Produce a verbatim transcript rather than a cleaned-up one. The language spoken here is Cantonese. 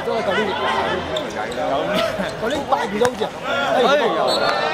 咗舊年，舊年八月都好似，哎呀！